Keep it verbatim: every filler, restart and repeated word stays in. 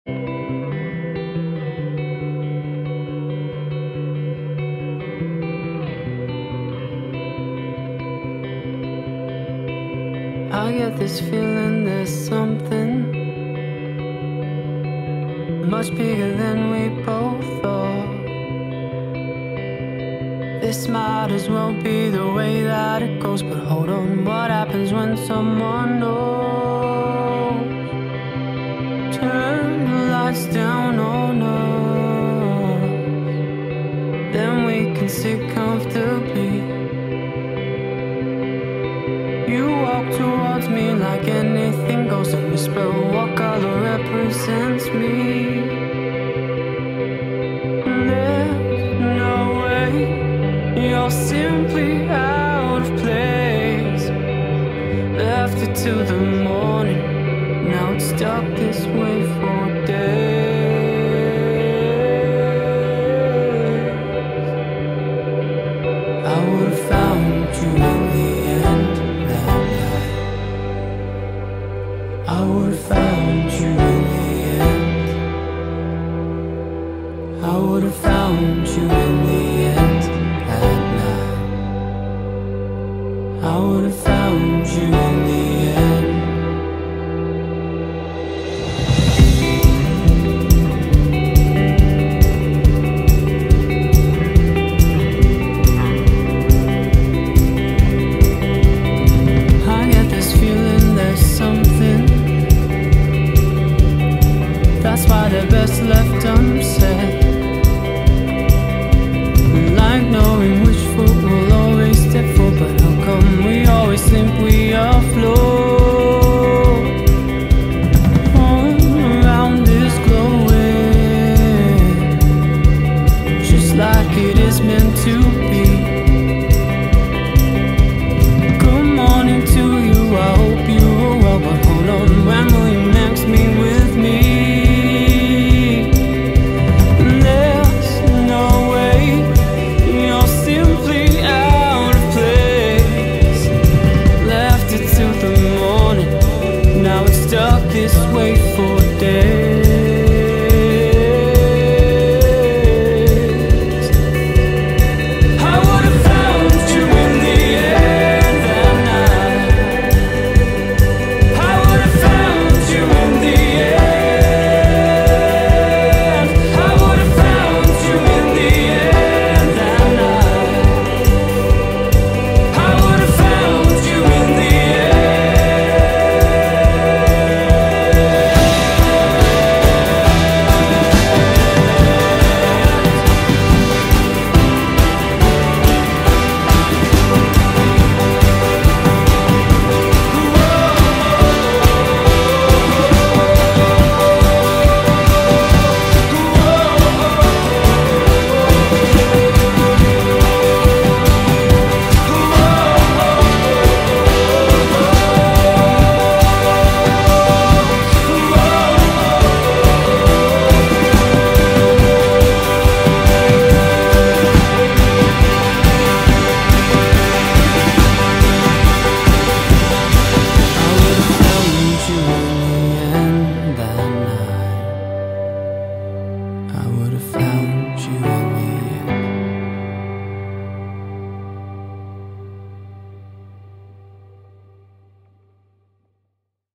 I get this feeling there's something much bigger than we both thought. This might as well be the way that it goes. But hold on, what happens when someone knows? Turn the lights down on us, then we can sit comfortably. You walk towards me like anything goes, and whisper what color represents me. There's no way you're simply out of place. Left it till the morning, now it's stuck this way for days. I would've found you in the end. I would've found you in the end. I would've found you in the end that night. I would've found you in the end. I get this feeling there's something, that's why they're best left unsaid. Like knowing which foot will